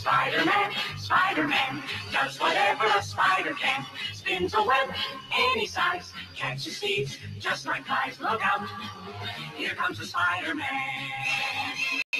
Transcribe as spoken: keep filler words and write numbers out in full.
Spider Man, Spider Man, does whatever a spider can. Spins a web any size, catches thieves just like flies. Look out, here comes the Spider Man.